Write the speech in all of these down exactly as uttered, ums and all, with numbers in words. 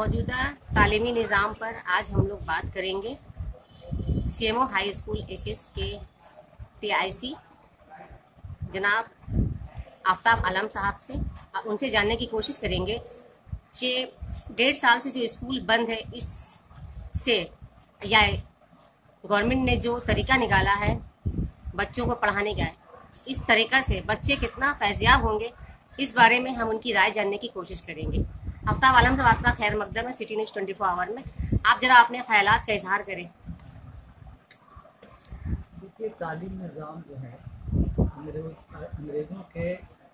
मौजूदा तालीमी निज़ाम पर आज हम लोग बात करेंगे सीएमओ हाई स्कूल एचएस के टीआईसी जनाब आफ्ताब आलम साहब से। उनसे जानने की कोशिश करेंगे कि डेढ़ साल से जो स्कूल बंद है, इससे या गवर्नमेंट ने जो तरीका निकाला है बच्चों को पढ़ाने का, इस तरीका से बच्चे कितना फैज़याब होंगे, इस बारे में हम उनकी राय जानने की कोशिश करेंगे। आफ्ताब आलम साहब, आपका खैर मकदम है City News twenty four hour में। आप जरा अपने ख्यालात का इजहार करें। देखिए, तालीम निज़ाम जो है अंग्रेज़ों के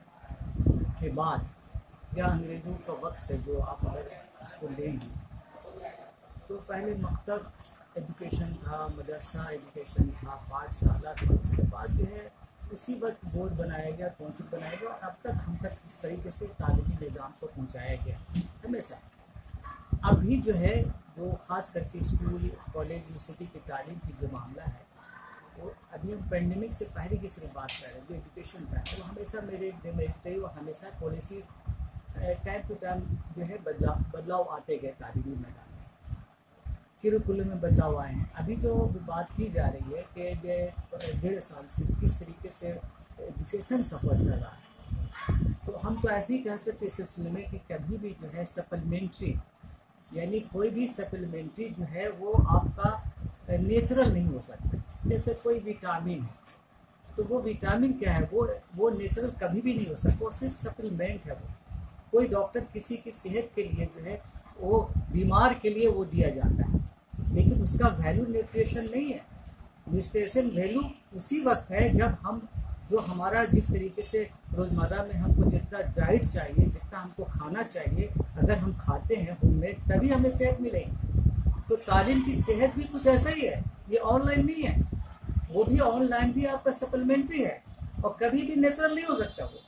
के बाद या अंग्रेज़ों का वक्त से जो आप अगर इसको लेंगे तो पहले मकतब एजुकेशन था, मदरसा एजुकेशन था, पाठशाला था, उसके बाद जो है उसी वक्त बोर्ड बनाया गया, कौंसिल बनाया गया और अब तक हम तक इस तरीके से तालीमी निज़ाम को पहुंचाया गया हमेशा। अभी जो है जो ख़ास करके स्कूल, कॉलेज, यूनिवर्सिटी की तालीम की जो मामला है, वो अभी हम पेंडेमिक से पहले की सिर्फ बात कर रहे हैं। जो एजुकेशन का है वो हमेशा मेरे मेरे वो हमेशा पॉलिसी टाइम टू टाइम जो है बदलाव बदलाव आते गए तालीमी मैदान में, करिकुलम में बदलाव आए हैं। अभी जो बात की जा रही है कि डेढ़ साल से किस तरीके से एजुकेशन सफ़र कर रहा है, तो हम तो ऐसे ही कह सकते इस सिलसिले में कि कभी भी जो है सप्लीमेंट्री यानी कोई भी सप्लीमेंट्री जो है वो आपका नेचुरल नहीं हो सकता। जैसे कोई विटामिन है तो वो विटामिन क्या है, वो वो नेचुरल कभी भी नहीं हो सकता, वो सिर्फ सप्लीमेंट है। वो कोई डॉक्टर किसी की सेहत के लिए जो है वो बीमार के लिए वो दिया जाता है, लेकिन उसका वैल्यू न्यूट्रिशन नहीं है। न्यूट्रिशन वैल्यू उसी वक्त है जब हम जो हमारा जिस तरीके से रोज़मर्रा में हमको जितना डाइट चाहिए, जितना हमको खाना चाहिए, अगर हम खाते हैं होममेड तभी हमें सेहत मिलेगी। तो तालीम की सेहत भी कुछ ऐसा ही है, ये ऑनलाइन नहीं है, वो भी ऑनलाइन भी आपका सप्लीमेंट्री है और कभी भी नेचुरल नहीं हो सकता वो।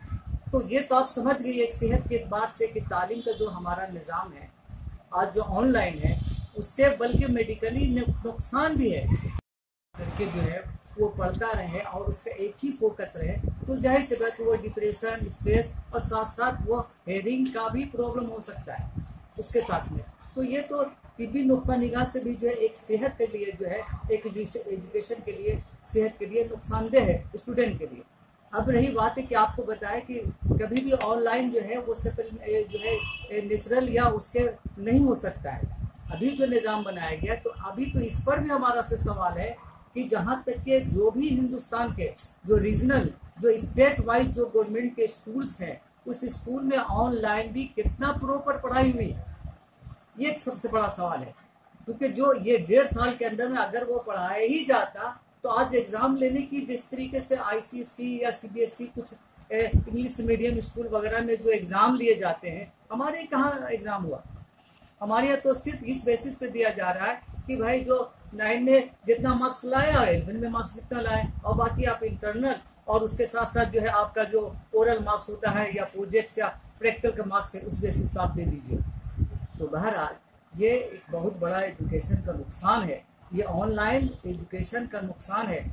तो ये तो आप समझ गए एक सेहत के एतबार से कि तालीम का जो हमारा निज़ाम है आज जो ऑनलाइन है उससे बल्कि मेडिकली नुकसान भी है। करके जो है वो पढ़ता रहे और उसका एक ही फोकस रहे तो जाहिर सी बात वो डिप्रेशन, स्ट्रेस और साथ साथ वो हेयरिंग का भी प्रॉब्लम हो सकता है उसके साथ में। तो ये तो तिब्बी नुक्ता निगाह से भी जो है एक सेहत के लिए जो है एक एजुकेशन के लिए सेहत के लिए नुकसानदेह है स्टूडेंट के लिए। अब रही बात है कि आपको बताया कि कभी भी ऑनलाइन जो है वो सफल जो है नेचुरल या उसके नहीं हो सकता है। अभी जो निज़ाम बनाया गया तो अभी तो इस पर भी हमारा से सवाल है कि जहाँ तक के जो भी हिंदुस्तान के जो रीजनल जो स्टेट वाइज जो गवर्नमेंट के स्कूल्स हैं उस स्कूल में ऑनलाइन भी कितना प्रॉपर पढ़ाई हुई, ये एक सबसे बड़ा सवाल है। क्योंकि जो ये डेढ़ साल के अंदर में अगर वो पढ़ाया ही जाता तो आज एग्ज़ाम लेने की जिस तरीके से आईसीएसई या सीबीएसई कुछ इंग्लिश मीडियम स्कूल वगैरह में जो एग्ज़ाम लिए जाते हैं, हमारे कहाँ एग्ज़ाम हुआ? हमारे यहाँ तो सिर्फ इस बेसिस पे दिया जा रहा है कि भाई जो नाइन में जितना मार्क्स लाया है इलेवन में मार्क्स जितना लाए और बाकी आप इंटरनल और उसके साथ साथ जो है आपका जो ओरल मार्क्स होता है या प्रोजेक्ट या प्रैक्टिकल का मार्क्स है उस बेसिस पर आप दे दीजिए। तो बहरहाल ये एक बहुत बड़ा एजुकेशन का नुकसान है, ये ऑनलाइन एजुकेशन का नुकसान है।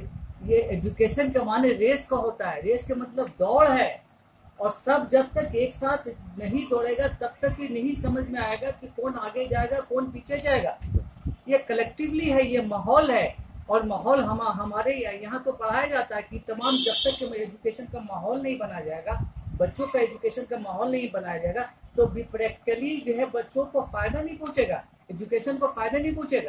ये एजुकेशन के माने रेस का होता है, रेस का मतलब दौड़ है और सब जब तक एक साथ नहीं दौड़ेगा तब तक ये नहीं समझ में आएगा कि कौन आगे जाएगा कौन पीछे जाएगा। ये कलेक्टिवली है, ये माहौल है और माहौल हम हमारे यहाँ तो पढ़ाया जाता है कि तमाम जब तक एजुकेशन का माहौल नहीं बनाया जाएगा, बच्चों का एजुकेशन का माहौल नहीं बनाया जाएगा तो भी प्रैक्टिकली जो है बच्चों को फायदा नहीं पहुंचेगा, एजुकेशन को फायदा नहीं पहुंचेगा।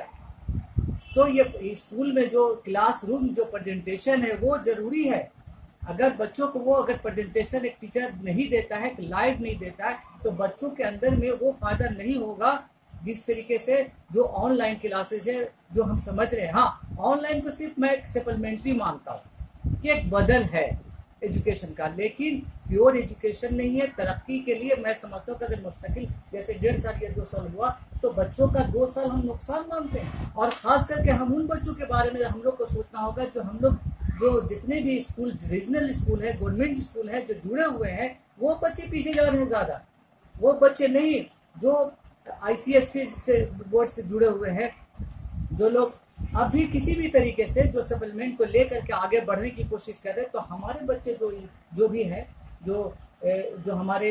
तो ये स्कूल में जो क्लासरूम जो प्रेजेंटेशन है वो जरूरी है। अगर बच्चों को वो अगर प्रेजेंटेशन एक टीचर नहीं देता है, लाइव नहीं देता है, तो बच्चों के अंदर में वो फायदा नहीं होगा जिस तरीके से जो ऑनलाइन क्लासेस है जो हम समझ रहे हैं। हाँ, ऑनलाइन को सिर्फ मैं एक सप्लीमेंट्री मानता हूँ, ये एक बदल है एजुकेशन का, लेकिन प्योर एजुकेशन नहीं है। तरक्की के लिए मैं समझता हूँ कि अगर मुस्तकिल जैसे डेढ़ साल या दो साल हुआ तो बच्चों का दो साल हम नुकसान मानते हैं। और ख़ास करके हम उन बच्चों के बारे में हम लोग को सोचना होगा जो हम लोग जो जितने भी स्कूल रीजनल स्कूल है, गवर्नमेंट स्कूल है जो जुड़े हुए हैं, वो बच्चे पीछे जा रहे हैं ज़्यादा। वो बच्चे नहीं जो आईसीएसई से बोर्ड से जुड़े हुए हैं, जो लोग अभी किसी भी तरीके से जो सप्लीमेंट को लेकर के आगे बढ़ने की कोशिश कर रहे हैं। तो हमारे बच्चे जो जो भी हैं जो जो हमारे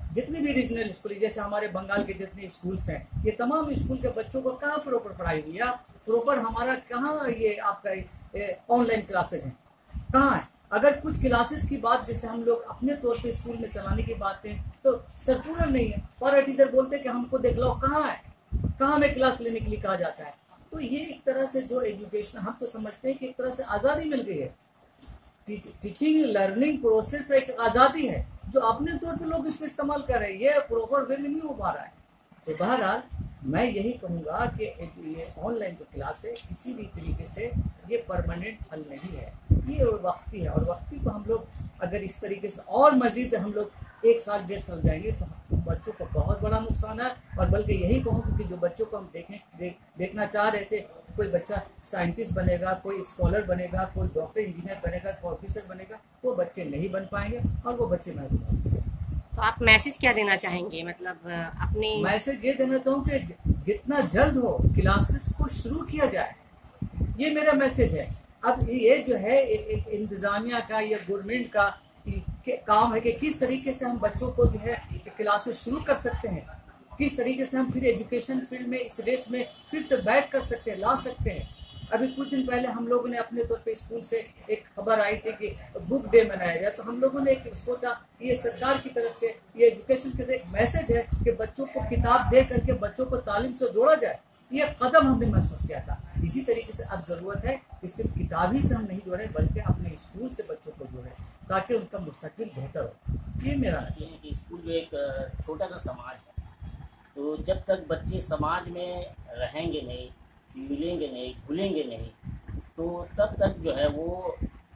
जितने भी रीजनल स्कूल, जैसे हमारे बंगाल के जितने स्कूल्स हैं, ये तमाम स्कूल के बच्चों को कहाँ प्रॉपर पढ़ाई हुई है? प्रॉपर हमारा कहाँ ये आपका ऑनलाइन क्लासेज हैं, कहाँ है? अगर कुछ क्लासेस की बात जैसे हम लोग अपने तौर पे स्कूल में चलाने की बात है तो संपूर्ण नहीं है। पर टीचर बोलते हैं कि हमको देख लो कहाँ है, कहाँ हमें क्लास लेने के लिए कहा जाता है। तो ये एक तरह से जो एजुकेशन, हम तो समझते हैं कि एक तरह से आज़ादी मिल गई है, टीचिंग लर्निंग प्रोसेस पर एक आज़ादी है जो अपने तौर पर लोग इसको इस्तेमाल कर रहे हैं, ये प्रॉपर वे में नहीं हो पा रहा है। तो बहरहाल मैं यही कहूँगा कि ये ऑनलाइन जो क्लास है किसी भी तरीके से ये परमानेंट हल नहीं है, ये वक्ती है। और वक्ती को हम लोग अगर इस तरीके से और मजीद हम लोग एक साल डेढ़ साल जाएंगे तो बच्चों को बहुत बड़ा नुकसान है। और बल्कि यही कहूँ कि जो बच्चों को हम देखें देख, देखना चाह रहे थे, कोई बच्चा साइंटिस्ट बनेगा, कोई स्कॉलर बनेगा, कोई डॉक्टर इंजीनियर बनेगा, कोई ऑफिसर बनेगा, वो बच्चे नहीं बन पाएंगे और वो बच्चे महसूस होंगे। तो आप मैसेज क्या देना चाहेंगे? मतलब अपने मैसेज ये देना चाहूँ कि जितना जल्द हो क्लासेस को शुरू किया जाए, ये मेरा मैसेज है। अब ये जो है एक इंतजामिया का या गवर्नमेंट का काम है कि किस तरीके से हम बच्चों को जो है क्लासेस शुरू कर सकते हैं, किस तरीके से हम फिर एजुकेशन फील्ड में इस रेस में फिर से बैक कर सकते हैं, ला सकते हैं। अभी कुछ दिन पहले हम लोगों ने अपने तौर पे स्कूल से एक खबर आई थी कि बुक डे मनाया गया, तो हम लोगों ने एक सोचा ये सरकार की तरफ से ये एजुकेशन के एक मैसेज है कि बच्चों को किताब दे करके बच्चों को तालीम से जोड़ा जाए। ये कदम हमने महसूस किया था। इसी तरीके से अब जरूरत है कि सिर्फ किताब ही से हम नहीं जोड़े बल्कि अपने स्कूल से बच्चों को जोड़े ताकि उनका मुस्तकबिल बेहतर हो। ये मेरा मैसेज। स्कूल जो एक छोटा सा समाज है, तो जब तक बच्चे समाज में रहेंगे नहीं, मिलेंगे नहीं, भूलेंगे नहीं, तो तब तक जो है वो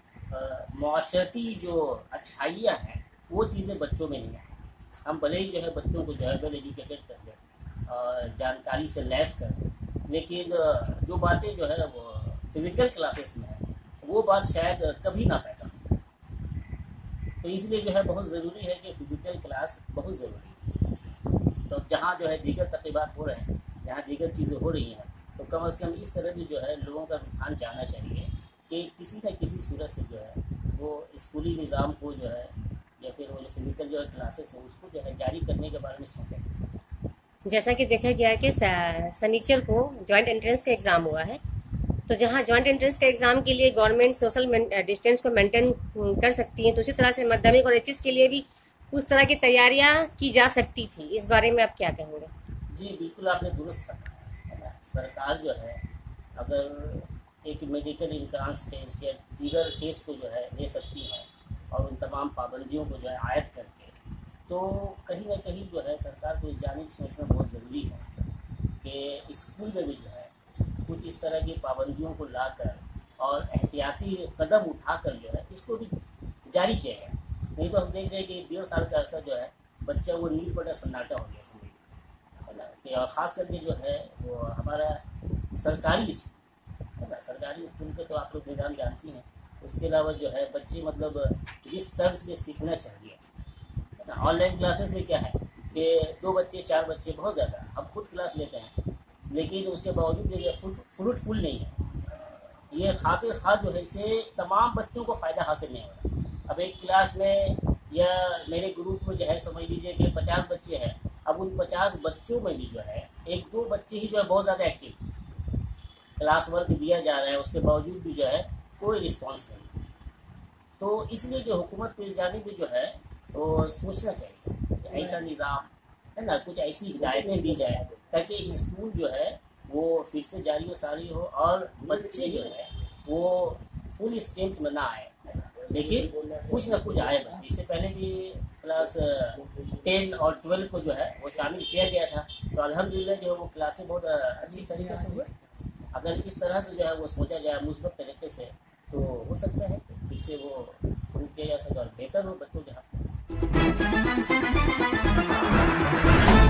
मुआशरती जो अच्छाइयाँ हैं वो चीज़ें बच्चों में नहीं आए। हम भले ही जो है बच्चों को जो है वेल एजुकेटेड कर दें, जानकारी से लैस कर दें, लेकिन जो बातें जो है वो फिज़िकल क्लासेस में है वो बात शायद कभी ना पैदा हो। तो इसलिए जो है बहुत ज़रूरी है कि फ़िज़िकल क्लास बहुत ज़रूरी है। तो जहाँ जो है दीगर तक़रीबात हो रहे हैं, जहाँ दीगर चीज़ें हो रही हैं, तो कम अज़ कम इस तरह की जो है लोगों का रुझान जाना चाहिए कि किसी न किसी सूरत से जो है वो स्कूली निज़ाम को जो है या फिर वो जो फिज़िकल जो है क्लासेस है उसको जो है जारी करने के बारे में सोचें। जैसा कि देखा गया है कि सनीचर को जॉइंट एंट्रेंस का एग्ज़ाम हुआ है, तो जहां जॉइंट एंट्रेंस के एग्ज़ाम के लिए गवर्नमेंट सोशल डिस्टेंस को मेंटेन कर सकती है, तो उसी तरह से माध्यमिक और एचएस के लिए भी उस तरह की तैयारियां की जा सकती थी। इस बारे में आप क्या कहेंगे? जी बिल्कुल, आपने दुरुस्त कहा। सरकार जो है अगर एक मेडिकल एंट्रांस टेस्ट या दीगर टेस्ट को जो है ले सकती है और उन तमाम पाबंदियों को जो है आयत करके, तो कहीं ना कहीं जो है सरकार को इस जानिब सोचना बहुत ज़रूरी है कि स्कूल में भी जो है कुछ इस तरह की पाबंदियों को लाकर और एहतियाती कदम उठाकर जो है इसको भी जारी किया गया। नहीं तो हम देख रहे हैं कि डेढ़ साल का अर्सा जो है बच्चा वो नील बड़ा सन्नाटा हो गया समझ, है ना। कि और ख़ास करके जो है वो हमारा सरकारी स्कूल है ना, सरकारी स्कूल के तो आप लोग निज़ाम जानती हैं। उसके अलावा जो है बच्चे मतलब जिस तर्ज पे सीखना चाहिए, है ना। ऑनलाइन क्लासेस में क्या है कि दो बच्चे चार बच्चे बहुत ज़्यादा, हम खुद क्लास लेते हैं लेकिन उसके बावजूद ये फ्रूटफुल नहीं है। ये खाते खा जो है इससे तमाम बच्चों को फ़ायदा हासिल नहीं हो रहा। अब एक क्लास में या मेरे ग्रुप में जो है समझ लीजिए कि पचास बच्चे हैं, अब उन पचास बच्चों में भी जो है एक दो बच्चे ही जो है बहुत ज़्यादा एक्टिव, क्लास वर्क दिया जा रहा है उसके बावजूद भी जो है कोई रिस्पॉन्स नहीं। तो इसलिए जो हुकूमत को इस जानिब भी जो है वो सोचना चाहिए कि ऐसा निज़ाम है ना, कुछ ऐसी हिदायतें दी जाए ताकि स्कूल जो है वो फिर से जारी व सारी हो और बच्चे जो है वो फुल स्ट्रेंथ में ना आए, लेकिन कुछ ना कुछ आए बच्चे। इससे पहले भी क्लास टेन और ट्वेल्व को जो है वो शामिल किया गया था, तो अल्हम्दुलिल्लाह जो है वो क्लासें बहुत अच्छी तरीके से हुए। अगर इस तरह से जो है वो सोचा जाए मुस्बत तरीके से तो हो सकता है कि फिर से वो शुरू किया जा सके और बेहतर हो बच्चों के हाथ में।